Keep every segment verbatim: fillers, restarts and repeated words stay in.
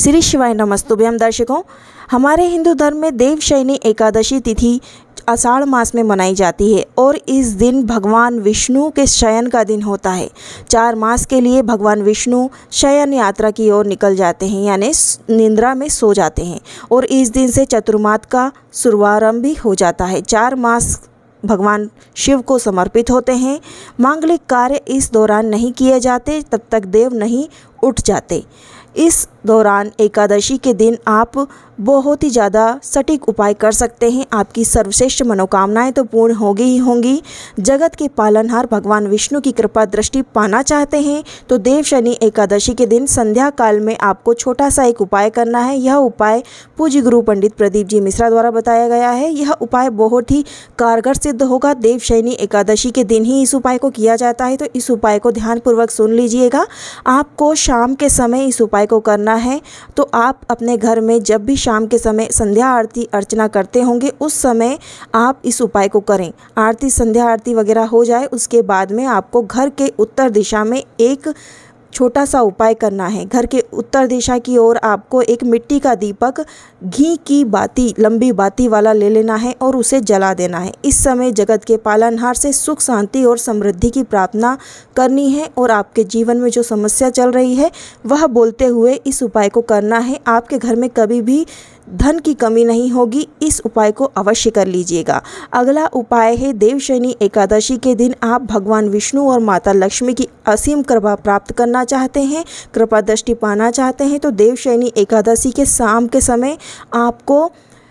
श्री शिवाय नमस्तुभ्यम। दर्शकों, हमारे हिंदू धर्म में देवशयनी एकादशी तिथि आषाढ़ मास में मनाई जाती है और इस दिन भगवान विष्णु के शयन का दिन होता है। चार मास के लिए भगवान विष्णु शयन यात्रा की ओर निकल जाते हैं, यानी निद्रा में सो जाते हैं और इस दिन से चतुर्मास का शुभारंभ भी हो जाता है। चार मास भगवान शिव को समर्पित होते हैं। मांगलिक कार्य इस दौरान नहीं किए जाते तब तक देव नहीं उठ जाते। इस दौरान एकादशी के दिन आप बहुत ही ज़्यादा सटीक उपाय कर सकते हैं। आपकी सर्वश्रेष्ठ मनोकामनाएं तो पूर्ण होगी ही होंगी। जगत के पालनहार भगवान विष्णु की कृपा दृष्टि पाना चाहते हैं तो देवशयनी एकादशी के दिन संध्या काल में आपको छोटा सा एक उपाय करना है। यह उपाय पूज्य गुरु पंडित प्रदीप जी मिश्रा द्वारा बताया गया है। यह उपाय बहुत ही कारगर सिद्ध होगा। देवशयनी एकादशी के दिन ही इस उपाय को किया जाता है, तो इस उपाय को ध्यानपूर्वक सुन लीजिएगा। आपको शाम के समय इस उपाय को करना है। तो आप अपने घर में जब भी शाम के समय संध्या आरती अर्चना करते होंगे उस समय आप इस उपाय को करें। आरती संध्या आरती वगैरह हो जाए उसके बाद में आपको घर के उत्तर दिशा में एक छोटा सा उपाय करना है। घर के उत्तर दिशा की ओर आपको एक मिट्टी का दीपक घी की बाती, लंबी बाती वाला ले लेना है और उसे जला देना है। इस समय जगत के पालनहार से सुख शांति और समृद्धि की प्रार्थना करनी है और आपके जीवन में जो समस्या चल रही है वह बोलते हुए इस उपाय को करना है। आपके घर में कभी भी धन की कमी नहीं होगी। इस उपाय को अवश्य कर लीजिएगा। अगला उपाय है देवशयनी एकादशी के दिन आप भगवान विष्णु और माता लक्ष्मी की असीम कृपा प्राप्त करना चाहते हैं, कृपा दृष्टि पाना चाहते हैं तो देवशयनी एकादशी के शाम के समय आपको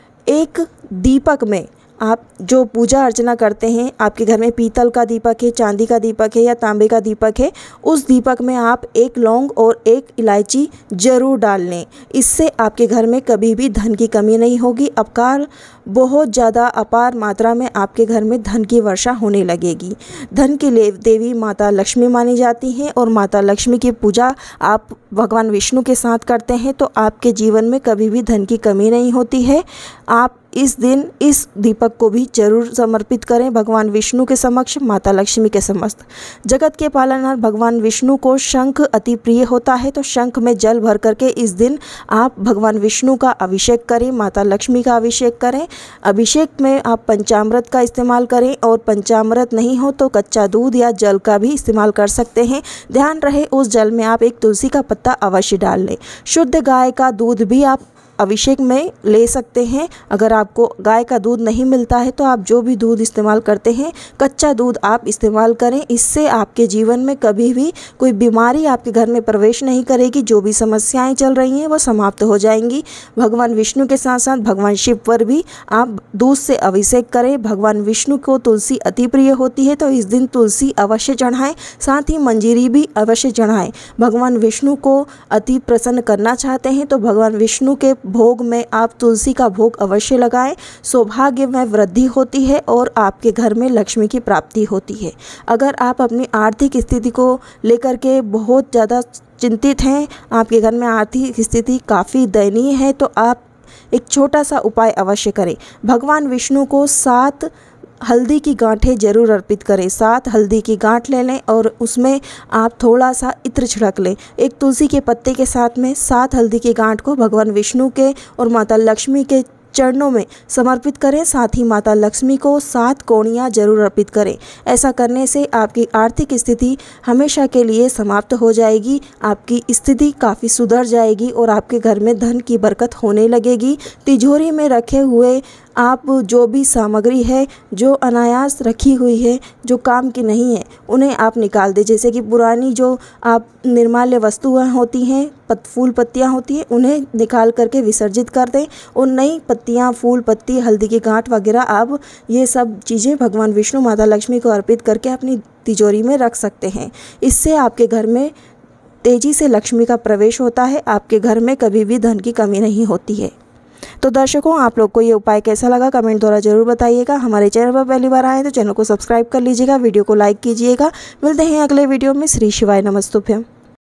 एक दीपक में, आप जो पूजा अर्चना करते हैं, आपके घर में पीतल का दीपक है, चांदी का दीपक है या तांबे का दीपक है, उस दीपक में आप एक लौंग और एक इलायची जरूर डाल लें। इससे आपके घर में कभी भी धन की कमी नहीं होगी। अपार बहुत ज़्यादा अपार मात्रा में आपके घर में धन की वर्षा होने लगेगी। धन की देवी माता लक्ष्मी मानी जाती हैं और माता लक्ष्मी की पूजा आप भगवान विष्णु के साथ करते हैं तो आपके जीवन में कभी भी धन की कमी नहीं होती है। आप इस दिन इस दीपक को भी जरूर समर्पित करें भगवान विष्णु के समक्ष, माता लक्ष्मी के समस्त। जगत के पालनहार भगवान विष्णु को शंख अति प्रिय होता है तो शंख में जल भर करके इस दिन आप भगवान विष्णु का अभिषेक करें, माता लक्ष्मी का अभिषेक करें। अभिषेक में आप पंचामृत का इस्तेमाल करें और पंचामृत नहीं हो तो कच्चा दूध या जल का भी इस्तेमाल कर सकते हैं। ध्यान रहे उस जल में आप एक तुलसी का पत्ता अवश्य डाल लें। शुद्ध गाय का दूध भी आप अभिषेक में ले सकते हैं। अगर आपको गाय का दूध नहीं मिलता है तो आप जो भी दूध इस्तेमाल करते हैं कच्चा दूध आप इस्तेमाल करें। इससे आपके जीवन में कभी भी कोई बीमारी आपके घर में प्रवेश नहीं करेगी। जो भी समस्याएं चल रही हैं वो समाप्त हो जाएंगी। भगवान विष्णु के साथ साथ भगवान शिव पर भी आप दूध से अभिषेक करें। भगवान विष्णु को तुलसी अति प्रिय होती है तो इस दिन तुलसी अवश्य चढ़ाएं, साथ ही मंजीरी भी अवश्य चढ़ाएं। भगवान विष्णु को अति प्रसन्न करना चाहते हैं तो भगवान विष्णु के भोग में आप तुलसी का भोग अवश्य लगाएं। सौभाग्य में वृद्धि होती है और आपके घर में लक्ष्मी की प्राप्ति होती है। अगर आप अपनी आर्थिक स्थिति को लेकर के बहुत ज़्यादा चिंतित हैं, आपके घर में आर्थिक स्थिति काफ़ी दयनीय है तो आप एक छोटा सा उपाय अवश्य करें। भगवान विष्णु को सात हल्दी की गांठें जरूर अर्पित करें। सात हल्दी की गांठ ले लें और उसमें आप थोड़ा सा इत्र छिड़क लें। एक तुलसी के पत्ते के साथ में सात हल्दी की गांठ को भगवान विष्णु के और माता लक्ष्मी के चरणों में समर्पित करें। साथ ही माता लक्ष्मी को सात कोणियाँ जरूर अर्पित करें। ऐसा करने से आपकी आर्थिक स्थिति हमेशा के लिए समाप्त हो जाएगी। आपकी स्थिति काफ़ी सुधर जाएगी और आपके घर में धन की बरकत होने लगेगी। तिजोरी में रखे हुए आप जो भी सामग्री है जो अनायास रखी हुई है, जो काम की नहीं है, उन्हें आप निकाल दें। जैसे कि पुरानी जो आप निर्माल्य वस्तुएं होती हैं, पत फूल पत्तियां होती हैं, उन्हें निकाल करके विसर्जित कर दें और नई पत्तियां, फूल पत्ती, हल्दी की गांठ वगैरह आप ये सब चीज़ें भगवान विष्णु माता लक्ष्मी को अर्पित करके अपनी तिजोरी में रख सकते हैं। इससे आपके घर में तेज़ी से लक्ष्मी का प्रवेश होता है। आपके घर में कभी भी धन की कमी नहीं होती है। तो दर्शकों, आप लोग को ये उपाय कैसा लगा कमेंट द्वारा जरूर बताइएगा। हमारे चैनल पर पहली बार आए तो चैनल को सब्सक्राइब कर लीजिएगा, वीडियो को लाइक कीजिएगा। मिलते हैं अगले वीडियो में। श्री शिवाय नमस्तुभ्यम।